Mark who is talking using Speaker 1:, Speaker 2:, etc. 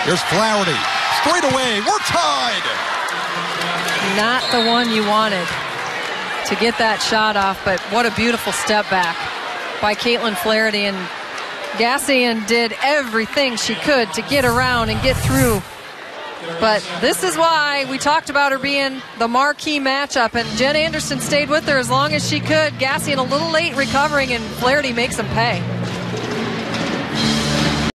Speaker 1: Here's Flaherty. Straight away. We're tied.
Speaker 2: Not the one you wanted to get that shot off, but what a beautiful step back by Katelynn Flaherty. And Gassian did everything she could to get around and get through. But this is why we talked about her being the marquee matchup, and Jen Anderson stayed with her as long as she could. Gassian a little late recovering, and Flaherty makes them pay.